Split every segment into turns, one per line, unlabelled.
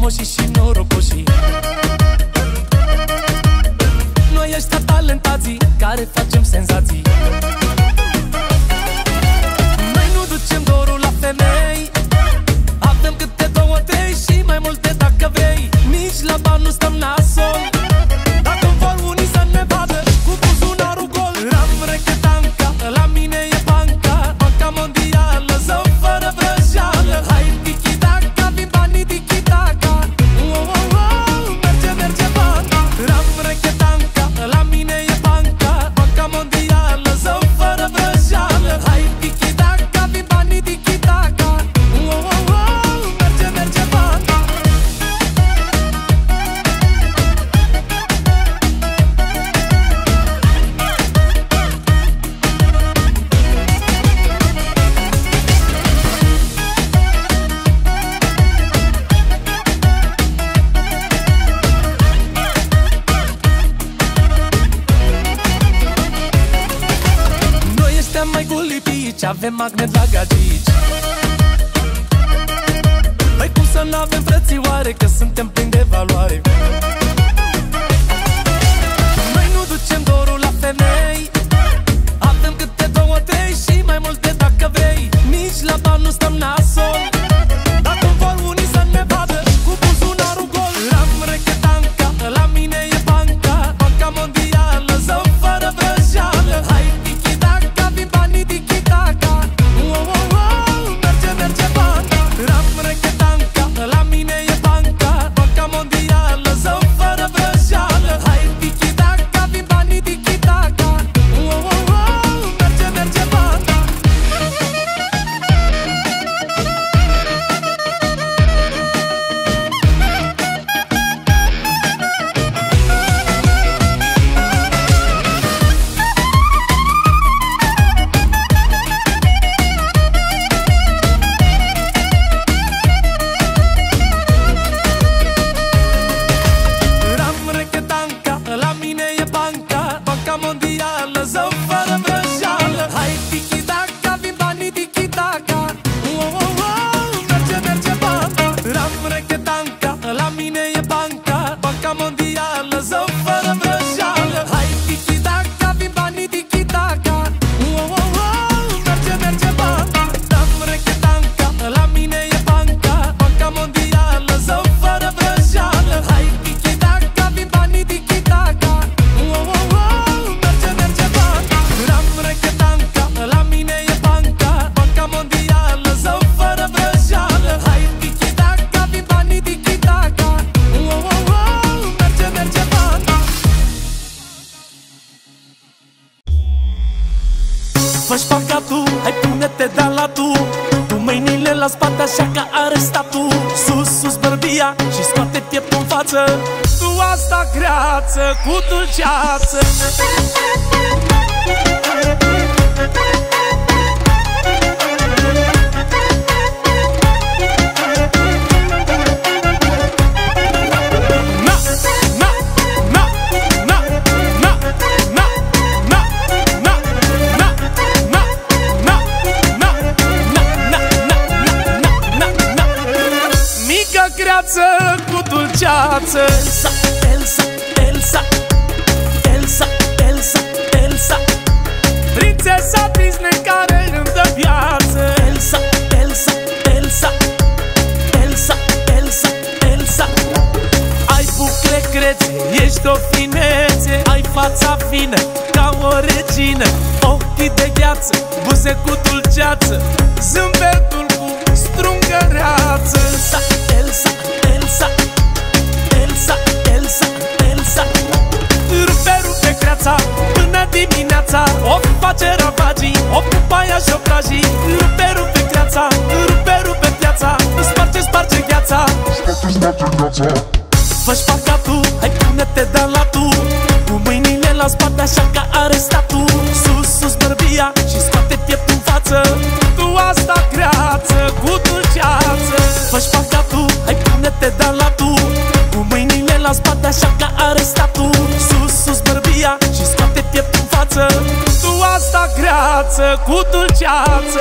famoșii și norocoșii. Noi ăștia talentații care facem senzații. Noi nu ducem dorul la femei, avem câte două, trei și mai multe dacă vrei. Nici la bani nu stăm nasol, dacă vor unii să ne vadă cu buzunarul gol. Ram-rechetanca, la mine e banca, Banca Mondială, zău fără vrăjeală. Hai tiki-taka, vin banii tiki-taka. Merge, merge bani. Ram-rechetanca, la mine e banca, Banca Mondială, zău fără vrăjeală. Hai tiki-taka, vin banii tiki-taka. Merge, merge bani. Noi ăștia mai gulipici, avem magnet la gagici. Păi cum să n-avem frățioare, că suntem plini de valoare. Noi nu ducem dorul la femei, avem câte două, trei și mai multe dacă vrei. Nici la bani nu stăm nasol, dacă vor unii să ne vadă cu buzunarul gol. Ram-rechetanca, la mine e banca, Banca Mondială, zău fără vrăjeală. Hai tiki-taka, vin banii tiki-taka. Merge, merge bani. Ram-rechetanca, la mine e banca, Banca Mondială, zău fără vrăjeală. Hai tiki-taka, vin banii tiki-taka. Merge, merge bani. Ram-rechetanca, la mine e banca, Banca Mondială, zău fără vrăjeală. Hai tiki-taka, vin banii tiki-taka. Merge, merge bani. Ram-rechetanca, la mine e banca, Banca Mondială, zău fără vrăjeală. Hai tiki-taka, vin banii tiki-taka. Merge, merge bani. Ram-rechetanca, la mine e banca, Banca Mondială, zău fără vrăjeală. Hai tiki-taka, vin banii tiki-taka. Merge, merge bani. Ram-rechetanca, la mine e banca, Banca Mondială, zău fără vrăjeală. Hai tiki-taka, vin banii tiki-taka. Merge, merge bani. Fă-și parcatul, hai pune-te de la tu, cu mâinile la spate așa ca arestatul. Sus, sus bărbia și scoate pieptul în față, tu asta greață cu dulceață. Greață cu dulceață. Elsa, Elsa, Elsa, Elsa, Elsa, Elsa, prințesa Disney care îmi dă viață. Elsa, Elsa, Elsa, Elsa, Elsa, Elsa, ai bucle crețe, ești o finețe, ai fața fină ca o regină, ochii de gheață, buze cu dulceață, zâmbetul cu strungăreață. Elsa, Elsa, Elsa, Elsa, Elsa, Elsa, rupe, rupe creața până dimineața, o face ravagii, o pupaia și obrajii. Rupe, rupe creața, rupe, rupe piața, sparge, sparge gheața, sparge, sparge gheața. Fă-și parcatul, hai pune-te de la tu, cu mâinile la spate așa ca arestatul. Sus, sus bărbia și scoate pieptul în față, tu asta greață cu dulceață. Fă-și parcatul, hai pune-te de la tu, cu mâinile la spate așa ca arestatul. Sus, sus bărbia și scoate pieptul în față, tu asta greață cu dulceață.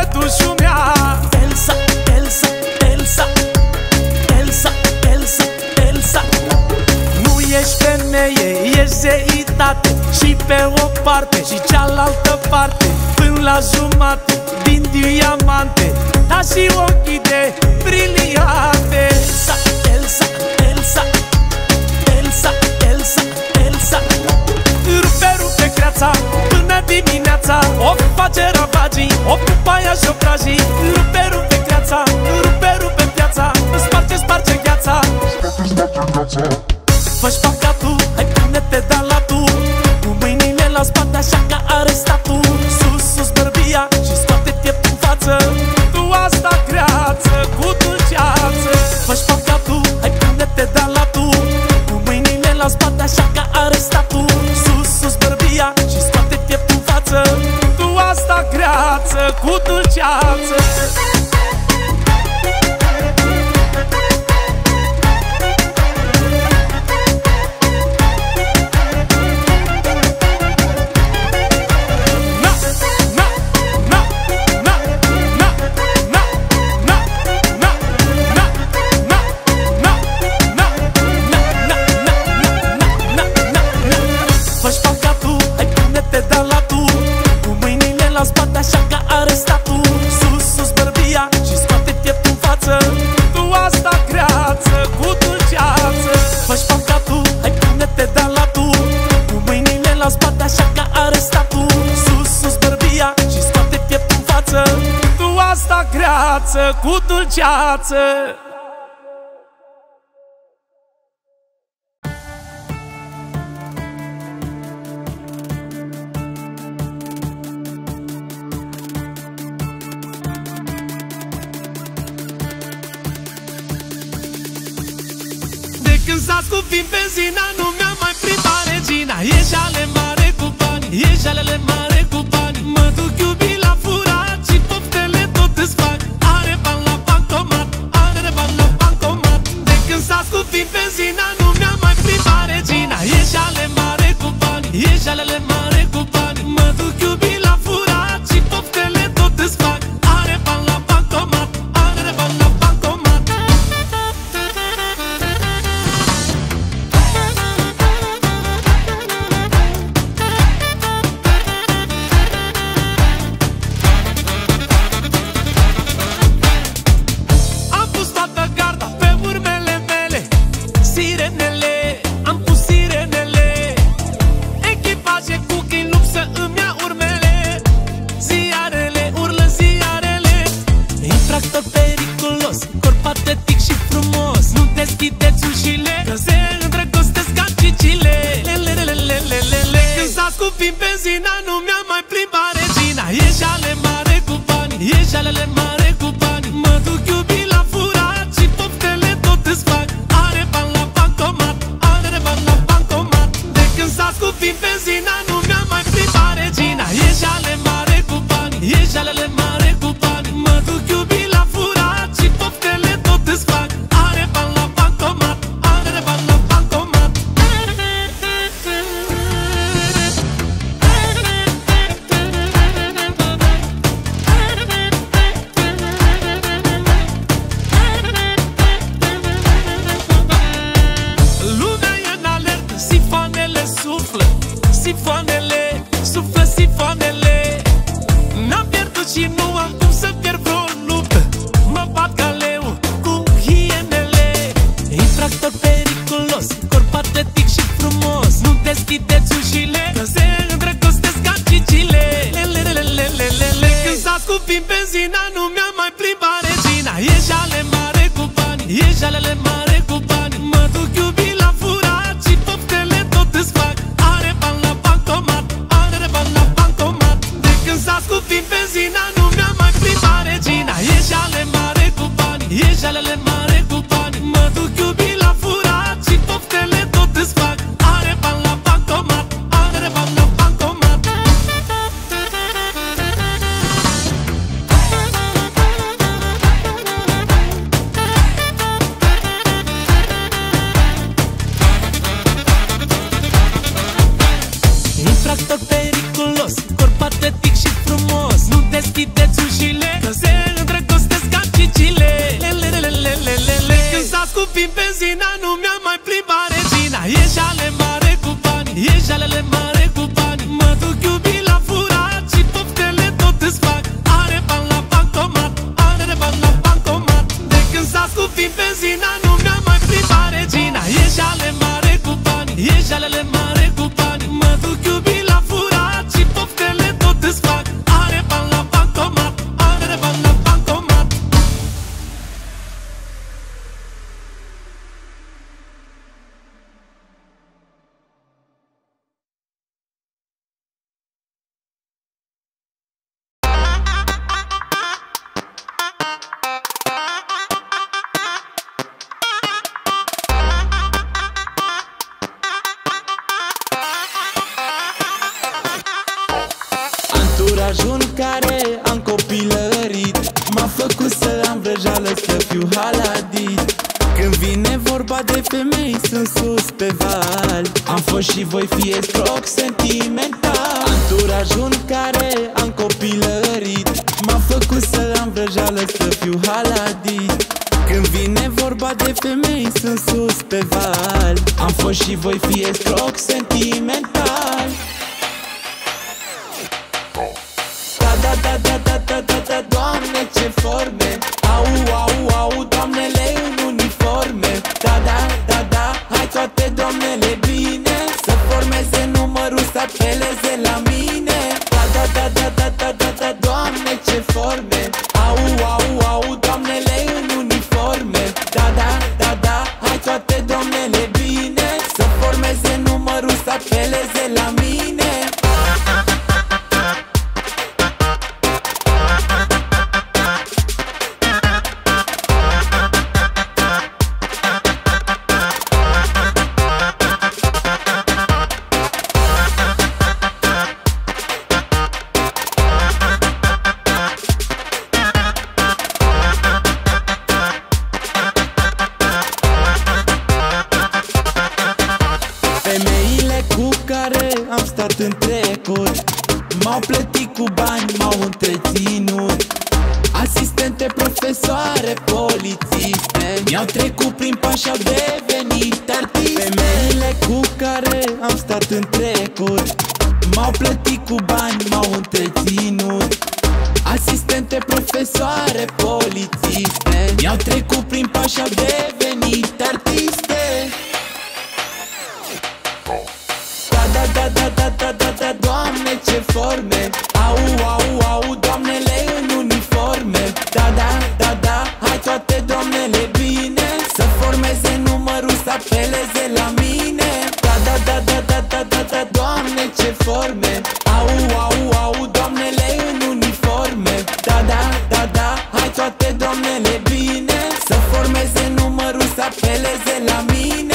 mătușu mea. Elsa, Elsa, Elsa, Elsa, Elsa, Elsa. Nu ești femeie, ești zeitate. Și pe o parte și cealaltă parte, până la jumate din diamante, dar și ochii de briliante. Elsa, Elsa, Elsa, Elsa, Elsa, Elsa. Rupe, rupe creața până dimineața, o face ravagii, o pupaia și obrajii. Rupe, rupe creața, rupe, rupe piața, sparge, sparge gheața. Fă-și păcatul, hai pune-te de la tu, cu mâinile la spate așa ca arestatul. Sus, sus bărbia și scoate pieptul în față, tu asta creață cu dulceață. Fă-și păcatul, hai pune-te de la tu, cu mâinile la spate așa ca arestatul. Sus, sus bărbia și scoate pieptul în față, tu asta creață cu dulceață. Cu dulceață. De când s-a scupit benzina, nu mi-a mai plimbat regina. E jale mare cu bani, e jalele mare cu bani. Mă duc iubi la furat și poftele tot îți fac. S-a scupit benzina, nu mi-a mai plimbat regina. E jale mare cu bani, e jalele mare cu bani. Mă duc iubi la furat și poftele tot îți fac. Are bani la bancomat, are bani la bancomat. Am pus toată garda pe urmele mele, sirenele, am pus sirenele. Echipaje cu câini lup să îmi ia urmele. Ziarele, urlă ziarele. Infractor periculos, corp atletic și frumos. Nu deschideți ușile, că se îndrăgostesc ca cicile. Când s-a scupit benzina, nu mi-a mai plimbat regina. E jale mare cu bani, e jalele mare cu bani. Mă duc iubi la furat și poftele tot îți fac. Are bani la bancomat, are bani la bancomat. De când s-a scupit benzina, nu mi-a mai plimbat regina. E jale mare cu bani, e jalele mare cu bani. Mă duc iubi la furat și poftele tot îți fac. Are bani la bancomat, are bani la bancomat.
femei sunt sus pe val. Am fost și voi fi escroc sentimental. Anturajul în care am copilărit m-a făcut să am vrăjeală, să fiu haladit. Când vine vorba de femei sunt sus pe val. Am fost și voi fi escroc sentimental. Da, Doamne, ce forme. Au, doamnele în uniforme. Da, hai toate doamnele bine, să formeze numărul, să apeleze la mine. Da, Doamne, ce forme. Au, doamnele în uniforme. Da, hai toate doamnele bine, să formeze numărul, să apeleze la mine. Femeile cu care am stat în trecut m-au plătit cu bani, m-au întreținut. Asistente, profesoare, polițiste mi-au trecut prin pași, au devenit artiste. Femeile cu care am stat în trecut m-au plătit cu bani, m-au întreținut. Asistente, profesoare, polițiste mi-au trecut prin pași, au devenit artiste. Da, Doamne, ce forme. Au, doamnele în uniforme. Da, hai toate doamnele bine, să formeze numărul, să apeleze la mine. Da, Doamne, ce forme. Au, doamnele în uniforme. Da, hai toate doamnele bine, să formeze numărul, să apeleze la mine.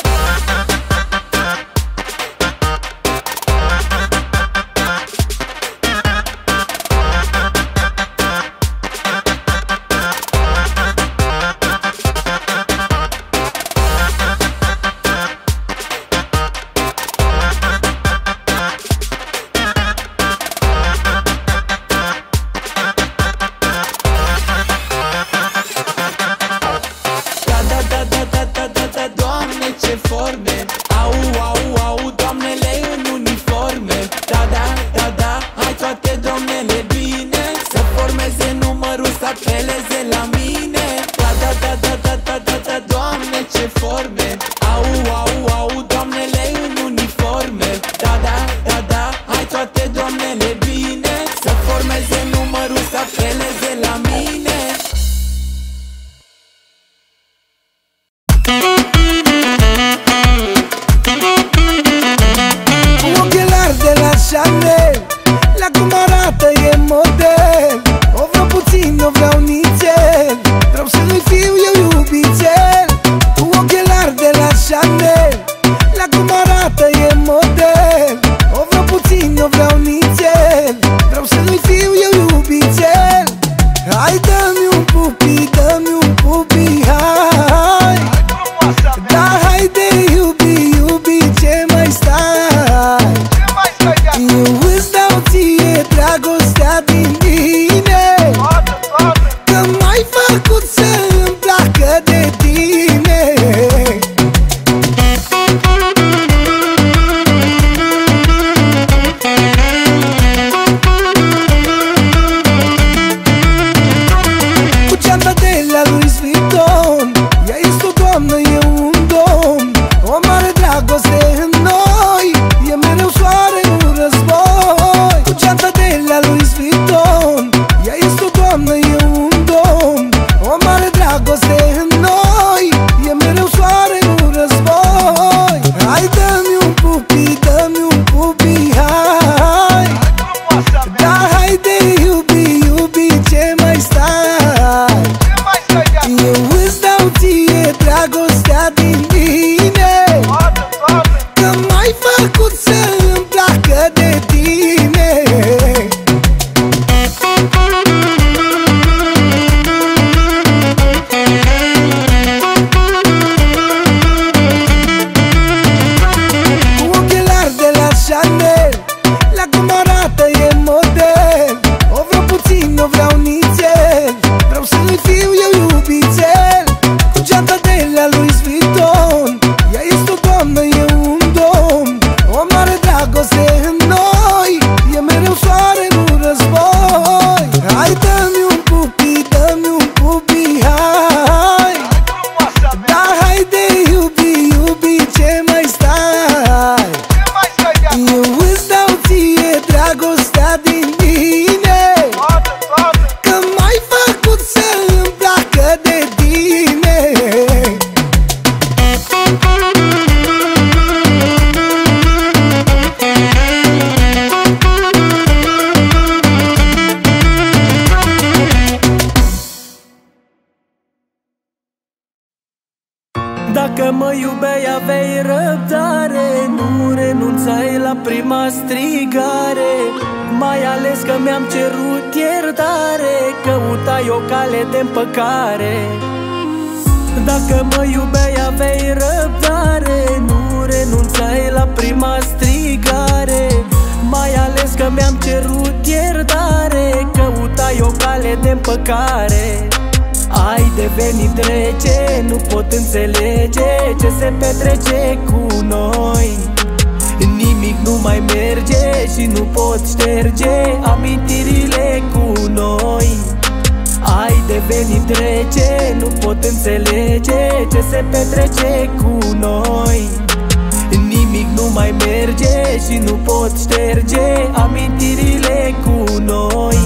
Doamne, ce forme. Au, doamnele în uniforme. Da, hai toate doamnele bine, să formeze numărul, să apeleze la mine. Da, Doamne, ce forme. Au, doamnele în uniforme. Da, hai toate doamnele bine, să formeze numărul, să apeleze la mine.
Chanel, la cum arată e model. O vreau puțin, o vreau nițel. Vreau să nu fiu eu iubițel. Cu ochelari de la Chanel, la cum arată e model. O vreau puțin, o vreau nițel. Vreau să nu fiu eu iubițel. Hai, dă-mi un pupi, dă-mi un pupi, hai. Da, haide iubi, iubi, ce mai stai? Eu îți dau ție dragostea din mine, că m-ai făcut să-mi placă de tine. Cu geanta de la Louis Vuitton, ea este o doamnă, eu un domn. O mare dragoste în noi, e mereu soare în război. Cu geanta de la Louis Vuitton, ea este o doamnă, eu un domn. O mare dragoste în noi, e mereu soare în război. Hai, dă-mi un pupi, dă-mi un pupi, hai. Da, haide iubi, iubi, ce mai stai? Eu îți dau ție dragostea din mine, că m-ai făcut să-mi placă de tine. hai. Da, haide iubi, iubi, ce mai stai? Eu îți dau ție dragostea din mine, că m-ai făcut să-mi placă de tine.
Dacă mă iubeai, aveai răbdare, nu renunțai la prima strigare. Mai ales că mi-am cerut iertare, căutai o cale de împăcare. Dacă mă iubeai, aveai răbdare, nu renunțai la prima strigare. Mai ales că mi-am cerut iertare, căutai o cale de împăcare. Ai devenit rece, nu pot înțelege ce se petrece cu noi. Nimic nu mai merge și nu pot șterge amintirile cu noi. Ai devenit rece, nu pot înțelege ce se petrece cu noi. Nimic nu mai merge și nu pot șterge amintirile cu noi.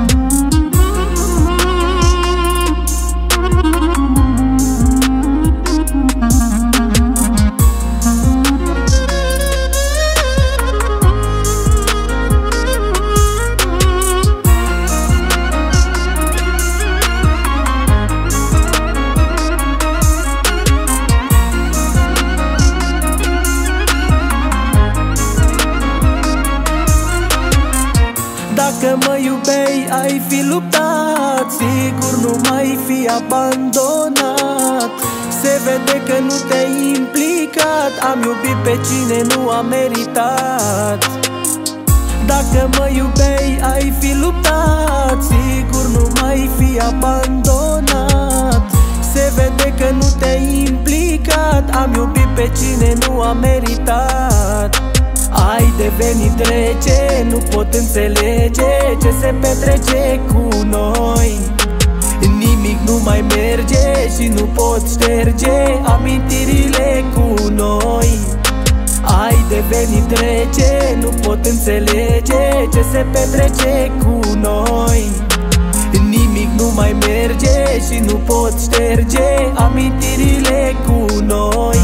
Dacă mă iubeai, ai fi luptat, sigur nu mai fi abandonat. Se vede că nu te-ai implicat, am iubit pe cine nu a meritat. Dacă mă iubeai, ai fi luptat, sigur nu mai fi abandonat. Se vede că nu te-ai implicat, am iubit pe cine nu a meritat. Ai devenit rece, nu pot înțelege ce se petrece cu noi. Nimic nu mai merge și nu pot șterge amintirile cu noi. Ai devenit rece, nu pot înțelege ce se petrece cu noi. Nimic nu mai merge și nu pot șterge amintirile cu noi.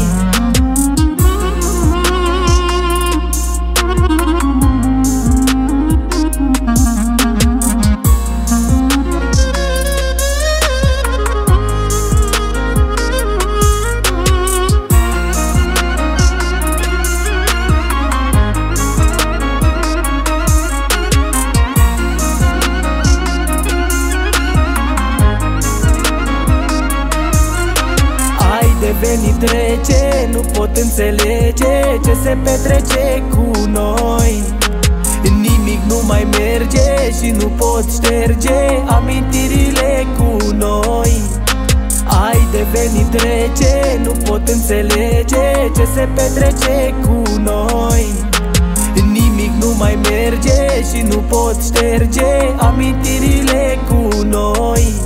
Devenit rece, nu pot înțelege ce se petrece cu noi. Nimic nu mai merge și nu pot șterge amintirile cu noi. Ai devenit rece, nu pot înțelege ce se petrece cu noi. Nimic nu mai merge și nu pot șterge amintirile cu noi.